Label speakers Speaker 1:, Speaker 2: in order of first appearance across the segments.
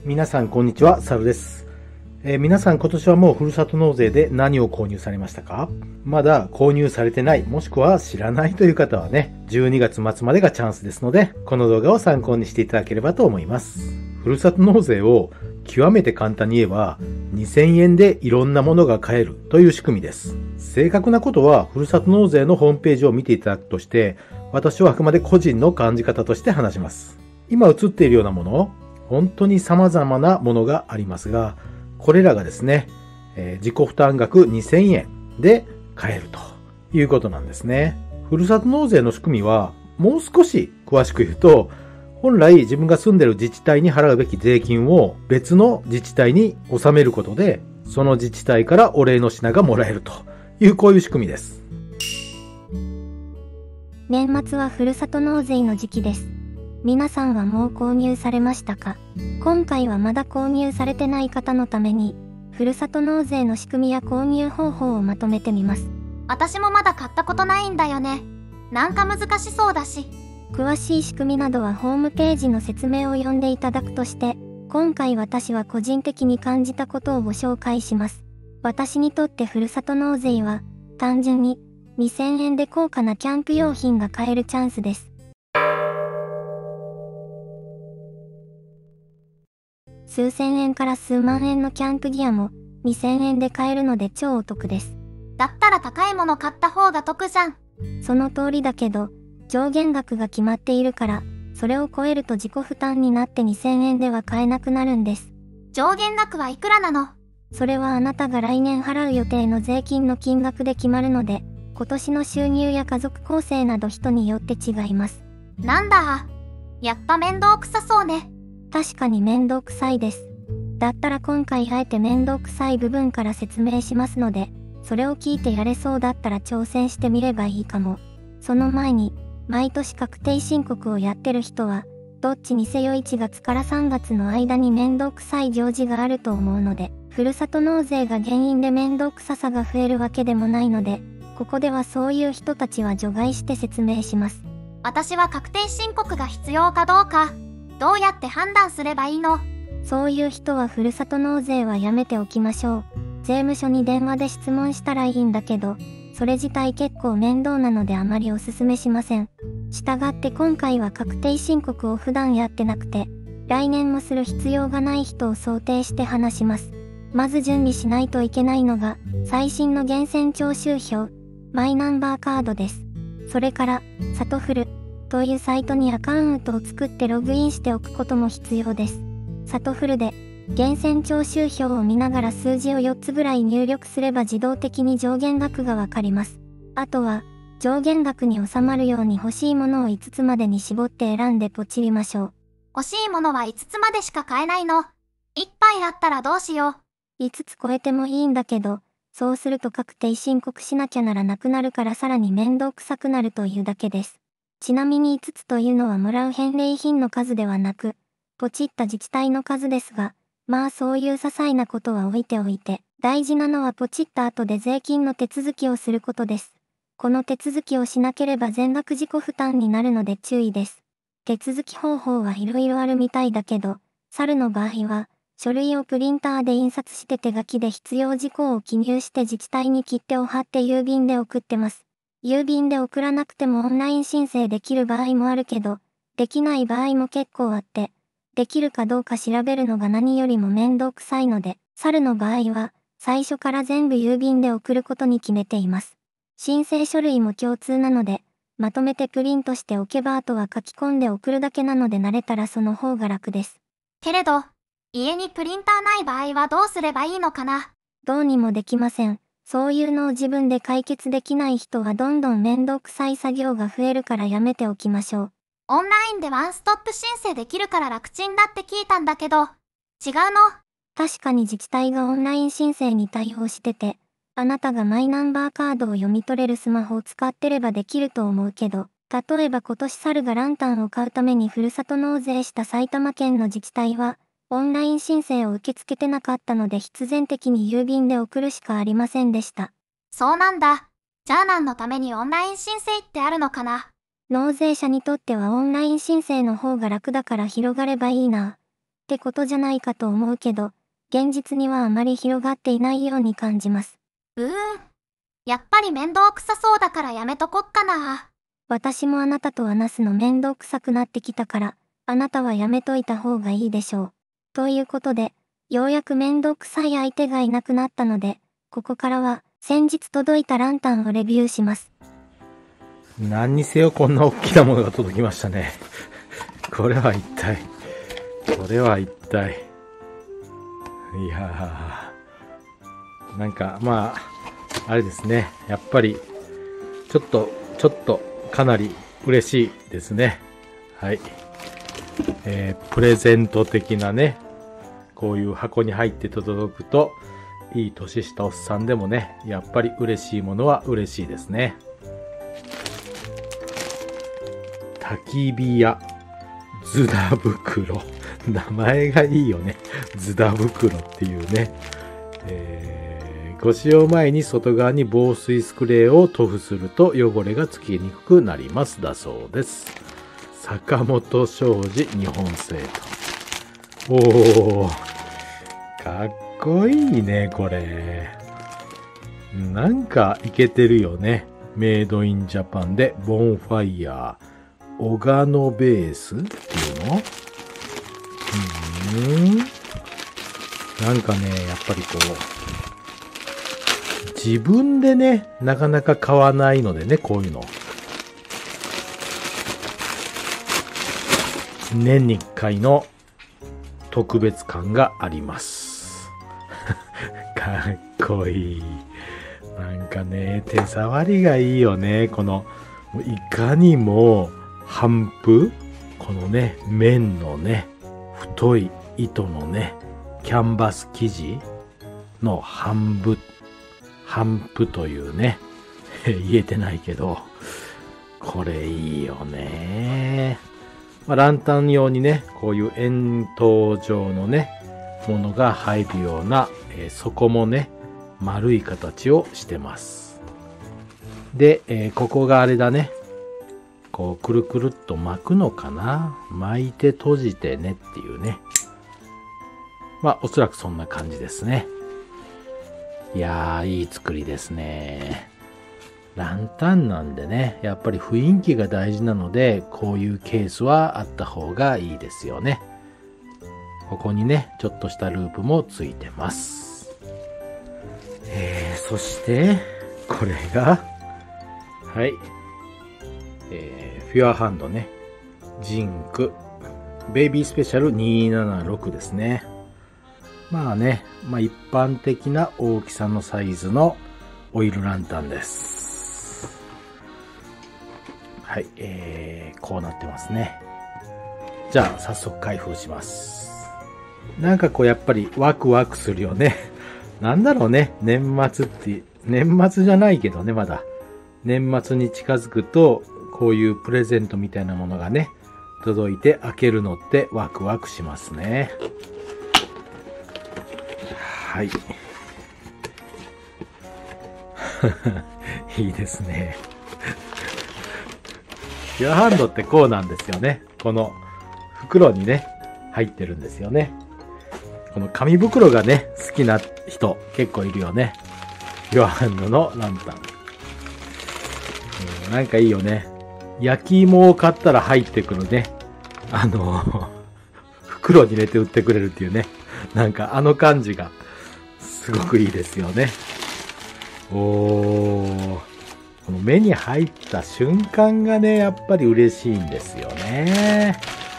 Speaker 1: 皆さんこんにちは、サルです。皆さん今年はもうふるさと納税で何を購入されましたか？まだ購入されてない、もしくは知らないという方はね、12月末までがチャンスですので、この動画を参考にしていただければと思います。ふるさと納税を極めて簡単に言えば、2000円でいろんなものが買えるという仕組みです。正確なことは、ふるさと納税のホームページを見ていただくとして、私はあくまで個人の感じ方として話します。今映っているようなもの、本当に様々なものがありますが、これらがですね、自己負担額2000円で買えるということなんですね。ふるさと納税の仕組みは、もう少し詳しく言うと、本来自分が住んでいる自治体に払うべき税金を別の自治体に納めることで、その自治体からお礼の品がもらえるという、こういう仕組みです。
Speaker 2: 年末はふるさと納税の時期です。皆さんはもう購入されましたか？今回はまだ購入されてない方のために、ふるさと納税の仕組みや購入方法をまとめてみます。
Speaker 3: 私もまだ買ったことないんだよね。なんか難しそうだし。
Speaker 2: 詳しい仕組みなどはホームページの説明を読んでいただくとして、今回私は個人的に感じたことをご紹介します。私にとってふるさと納税は、単純に2000円で高価なキャンプ用品が買えるチャンスです。数千円から数万円のキャンプギアも2000円で買えるので超お得です。
Speaker 3: だったら高いもの買った方が得じゃん。
Speaker 2: その通りだけど、上限額が決まっているから、それを超えると自己負担になって2000円では買えなくなるんです。
Speaker 3: 上限額はいくらなの？
Speaker 2: それはあなたが来年払う予定の税金の金額で決まるので、今年の収入や家族構成など人によって違います。
Speaker 3: なんだ。やっぱ面倒くさそうね。
Speaker 2: 確かに面倒くさいです。だったら今回あえて面倒くさい部分から説明しますので、それを聞いてやれそうだったら挑戦してみればいいかも。その前に、毎年確定申告をやってる人は、どっちにせよ1月から3月の間に面倒くさい行事があると思うので、ふるさと納税が原因で面倒くささが増えるわけでもないので、ここではそういう人たちは除外して説明します。
Speaker 3: 私は確定申告が必要かどうか、どうやって判断すればいいの？
Speaker 2: そういう人はふるさと納税はやめておきましょう。税務署に電話で質問したらいいんだけど、それ自体結構面倒なのであまりおすすめしません。したがって今回は確定申告を普段やってなくて、来年もする必要がない人を想定して話します。まず準備しないといけないのが、最新の源泉徴収票、マイナンバーカードです。それから、さとふるというサイトにアカウントを作ってログインしておくことも必要です。さとふるで、源泉徴収票を見ながら数字を4つぐらい入力すれば自動的に上限額がわかります。あとは、上限額に収まるように欲しいものを5つまでに絞って選んでポチりましょう。
Speaker 3: 欲しいものは5つまでしか買えないの。いっぱいあったらどうしよう。
Speaker 2: 5つ超えてもいいんだけど、そうすると確定申告しなきゃならなくなるからさらに面倒くさくなるというだけです。ちなみに5つというのはもらう返礼品の数ではなく、ポチった自治体の数ですが、まあそういう些細なことは置いておいて、大事なのはポチった後で税金の手続きをすることです。この手続きをしなければ全額自己負担になるので注意です。手続き方法はいろいろあるみたいだけど、猿の場合は、書類をプリンターで印刷して手書きで必要事項を記入して自治体に切手を貼って郵便で送ってます。郵便で送らなくてもオンライン申請できる場合もあるけど、できない場合も結構あって、できるかどうか調べるのが何よりも面倒くさいので、猿の場合は、最初から全部郵便で送ることに決めています。申請書類も共通なので、まとめてプリントしておけばあとは書き込んで送るだけなので慣れたらその方が楽です。
Speaker 3: けれど、家にプリンターない場合はどうすればいいのかな？
Speaker 2: どうにもできません。そういうのを自分で解決できない人はどんどん面倒くさい作業が増えるからやめておきましょう。
Speaker 3: オンラインでワンストップ申請できるから楽ちんだって聞いたんだけど、違うの？
Speaker 2: 確かに自治体がオンライン申請に対応してて、あなたがマイナンバーカードを読み取れるスマホを使ってればできると思うけど、例えば今年猿がランタンを買うためにふるさと納税した埼玉県の自治体は、オンライン申請を受け付けてなかったので必然的に郵便で送るしかありませんでした。
Speaker 3: そうなんだ。じゃあ何のためにオンライン申請ってあるのかな？
Speaker 2: 納税者にとってはオンライン申請の方が楽だから広がればいいな。 ってことじゃないかと思うけど、現実にはあまり広がっていないように感じます。
Speaker 3: やっぱり面倒くさそうだからやめとこっかな。
Speaker 2: 私もあなたと話すの面倒くさくなってきたから、あなたはやめといた方がいいでしょう。ということで、ようやく面倒くさい相手がいなくなったので、ここからは先日届いたランタンをレビューします。
Speaker 1: 何にせよこんな大きなものが届きましたね。これは一体。いやー、なんかまあ、あれですね。やっぱり、ちょっと、かなり嬉しいですね。はい。プレゼント的なね、こういう箱に入って届くと、いい年したおっさんでもね、やっぱり嬉しいものは嬉しいですね。焚き火屋ズダ袋。名前がいいよね。ズダ袋っていうね。ご使用前に外側に防水スプレーを塗布すると汚れがつきにくくなりますだそうです。坂本商事日本製と。おー、かっこいいね、これ。なんかイケてるよね。メイドインジャパンでボンファイヤー。オガノベースっていうの？なんかね、やっぱりこう、自分でね、なかなか買わないのでね、こういうの。年に1回の特別感があります。かっこいい。なんかね、手触りがいいよね。この、いかにも、帆布？このね、綿のね、太い糸のね、キャンバス生地の帆布というね、言えてないけど、これいいよね。まあ、ランタン用にね、こういう円筒状のね、ものが入るような、底もね、丸い形をしてます。で、ここがあれだね。こう、くるくるっと巻くのかな？巻いて閉じてねっていうね。まあ、おそらくそんな感じですね。いやー、いい作りですね。ランタンなんでね、やっぱり雰囲気が大事なので、こういうケースはあった方がいいですよね。ここにね、ちょっとしたループもついてます。そして、これが、はい。フュアハンドね。ジンク。ベイビースペシャル276ですね。まあね、まあ一般的な大きさのサイズのオイルランタンです。はい、こうなってますね。じゃあ早速開封します。なんかこうやっぱりワクワクするよね。なんだろうね、年末じゃないけどね、まだ。年末に近づくと、こういうプレゼントみたいなものがね、届いて開けるのってワクワクしますね。はい。いいですね。フュアハンドってこうなんですよね。この袋にね、入ってるんですよね。この紙袋がね、好きな人結構いるよね。フュアハンドのランタン。なんかいいよね。焼き芋を買ったら入ってくるね。袋に入れて売ってくれるっていうね。なんかあの感じがすごくいいですよね。この目に入った瞬間がね、やっぱり嬉しいんですよね。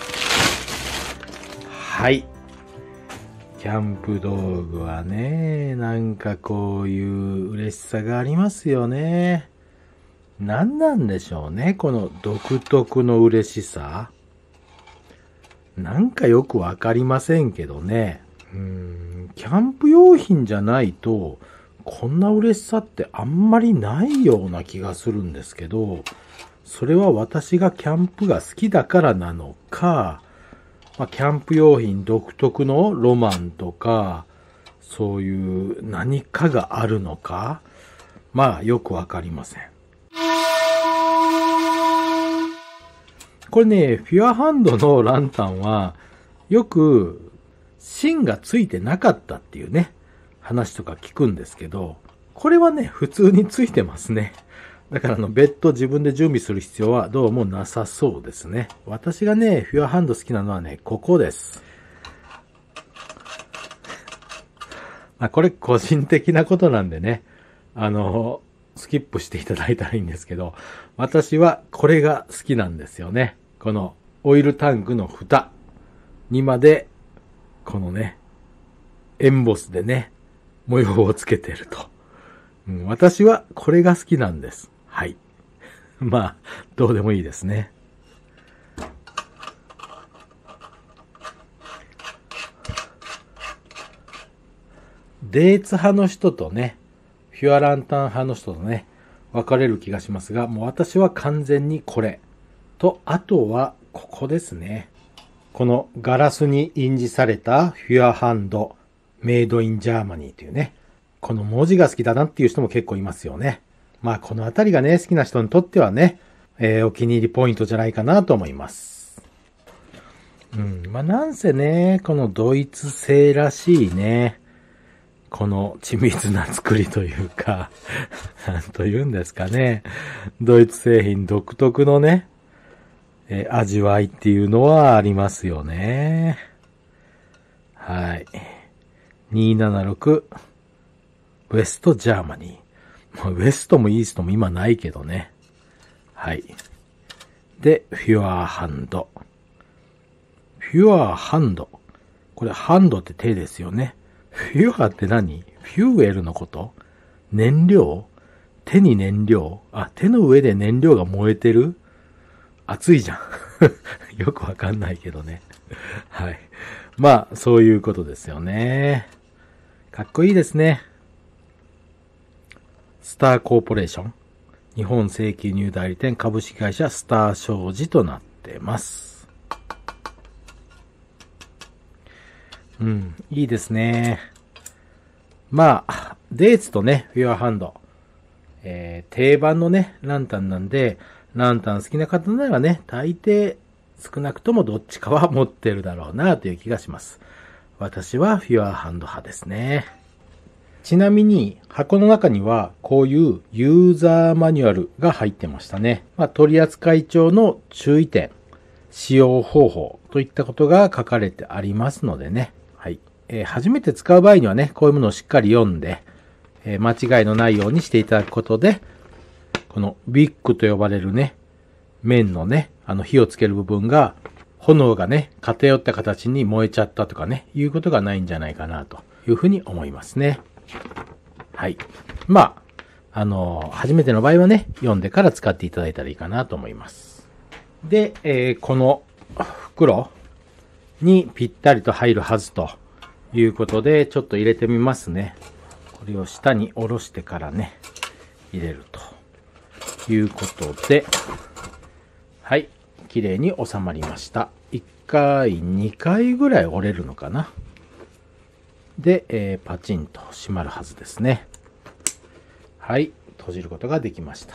Speaker 1: はい。キャンプ道具はね、なんかこういう嬉しさがありますよね。何なんでしょうね、この独特の嬉しさ。なんかよくわかりませんけどね。キャンプ用品じゃないと、こんな嬉しさってあんまりないような気がするんですけど、それは私がキャンプが好きだからなのか、キャンプ用品独特のロマンとか、そういう何かがあるのか、よくわかりません。これね、フュアハンドのランタンは、よく芯がついてなかったっていうね、話とか聞くんですけど、これはね、普通についてますね。だから別途自分で準備する必要はどうもなさそうですね。私がね、フュアハンド好きなのはね、ここです。これ個人的なことなんでね、スキップしていただいたらいいんですけど、私はこれが好きなんですよね。このオイルタンクの蓋にまで、このね、エンボスでね、模様をつけてると。私はこれが好きなんです。はい。どうでもいいですね。デーツ派の人とね、フュアランタン派の人とね、分かれる気がしますが、もう私は完全にこれ。と、あとは、ここですね。このガラスに印字されたフュアハンド、メイドインジャーマニーというね、この文字が好きだなっていう人も結構いますよね。このあたりがね、好きな人にとってはね、お気に入りポイントじゃないかなと思います。なんせね、このドイツ製らしいね、この緻密な作りというか、なんと言うんですかね、ドイツ製品独特のね、味わいっていうのはありますよね。はい。276ウェストジャーマニー。ウェストもイーストも今ないけどね。はい。で、フュアハンド。フュアハンド。これハンドって手ですよね。フュアって何？フューエルのこと？燃料？手に燃料？手の上で燃料が燃えてる？熱いじゃん。よくわかんないけどね。はい。そういうことですよね。かっこいいですね。スターコーポレーション。日本正規輸入代理店株式会社スター商事となってます。いいですね。デーツとね、フュアハンド。定番のね、ランタンなんで、ランタン好きな方ならね、大抵少なくともどっちかは持ってるだろうなという気がします。私はフュアハンド派ですね。ちなみに箱の中にはこういうユーザーマニュアルが入ってましたね。取扱帳の注意点、使用方法といったことが書かれてありますのでね。はい。初めて使う場合にはね、こういうものをしっかり読んで、間違いのないようにしていただくことで、このウィックと呼ばれるね、面のね、火をつける部分が、炎がね、偏った形に燃えちゃったとかね、いうことがないんじゃないかなというふうに思いますね。はい。初めての場合はね、読んでから使っていただいたらいいかなと思います。で、この袋にぴったりと入るはずということで、ちょっと入れてみますね。これを下に下ろしてからね、入れるということで、はい。綺麗に収まりました。1回、2回ぐらい折れるのかな。で、パチンと閉まるはずですね。はい。閉じることができました。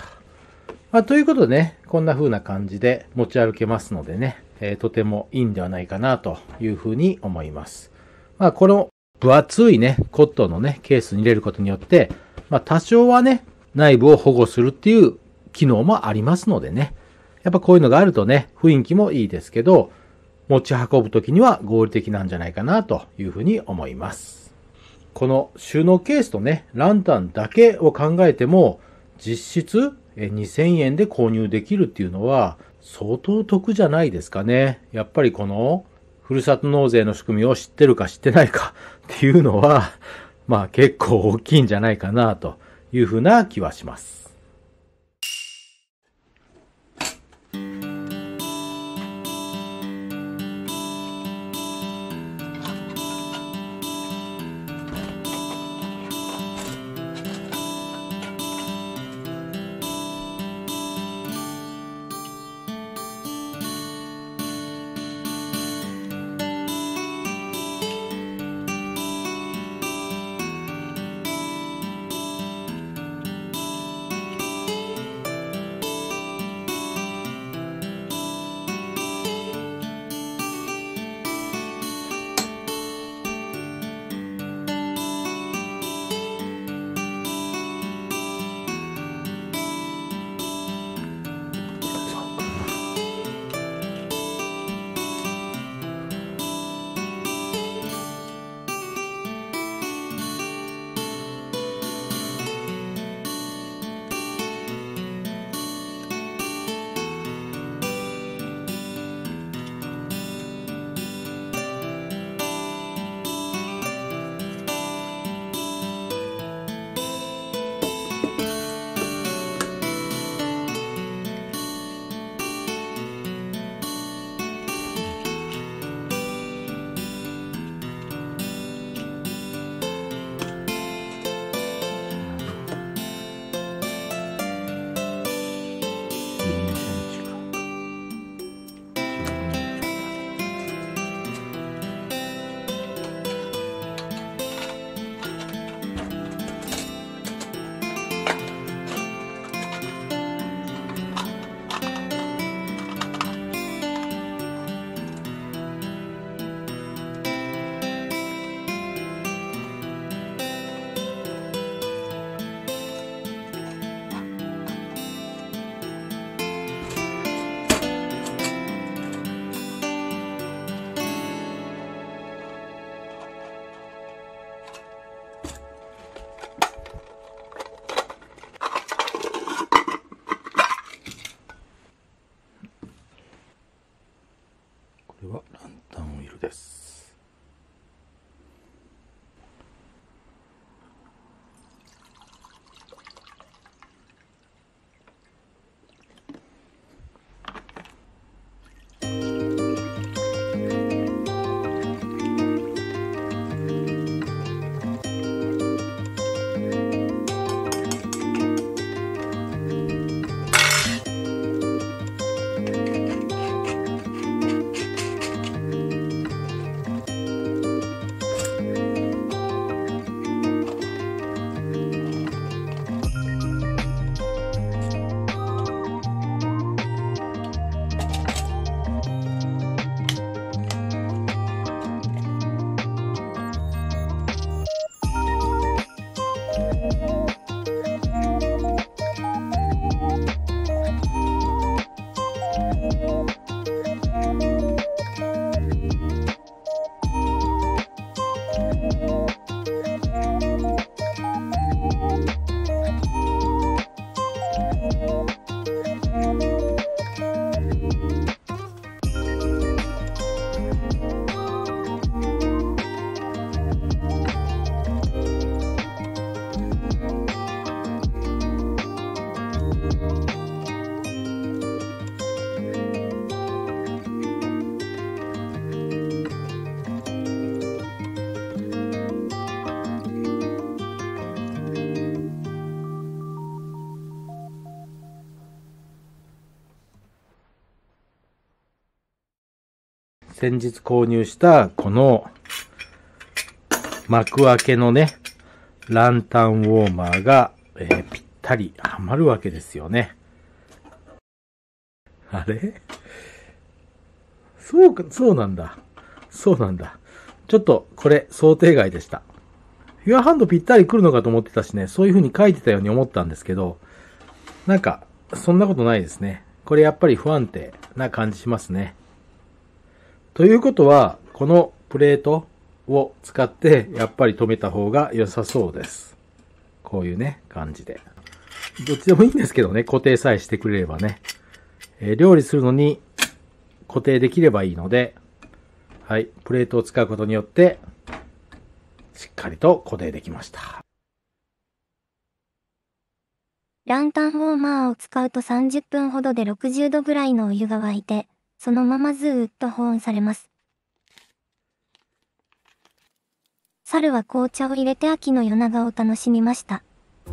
Speaker 1: ということでね、こんな風な感じで持ち歩けますのでね、とてもいいんではないかなという風に思います。この分厚いね、コットンのね、ケースに入れることによって、多少はね、内部を保護するっていう機能もありますのでね。やっぱこういうのがあるとね、雰囲気もいいですけど、持ち運ぶときには合理的なんじゃないかなというふうに思います。この収納ケースとね、ランタンだけを考えても、実質2000円で購入できるっていうのは相当得じゃないですかね。やっぱりこのふるさと納税の仕組みを知ってるか知ってないかっていうのは、結構大きいんじゃないかなというふうな気はします。 先日購入したこの幕開けのね、ランタンウォーマーが、ぴったりはまるわけですよね。あれ？そうなんだ。そうなんだ。ちょっとこれ想定外でした。フィアハンドぴったり来るのかと思ってたしね、そういう風に書いてたように思ったんですけど、なんか、そんなことないですね。これやっぱり不安定な感じしますね。ということは、このプレートを使ってやっぱり止めた方が良さそうです。こういうね、感じで。どっちでもいいんですけどね、固定さえしてくれればね。料理するのに固定できればいいので、はい、プレートを使うことによって、しっかりと固定できました。
Speaker 2: ランタンウォーマーを使うと30分ほどで60度ぐらいのお湯が沸いて、そのままずーっと保温されます。猿は紅茶を入れて秋の夜長を楽しみました。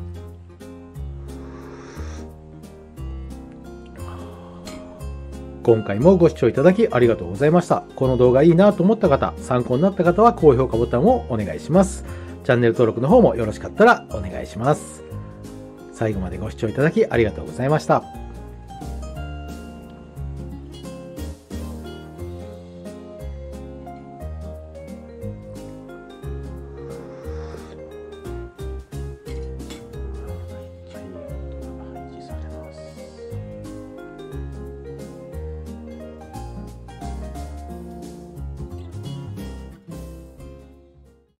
Speaker 1: 今回もご視聴いただきありがとうございました。この動画いいなと思った方、参考になった方は高評価ボタンをお願いします。チャンネル登録の方もよろしかったらお願いします。最後までご視聴いただきありがとうございました。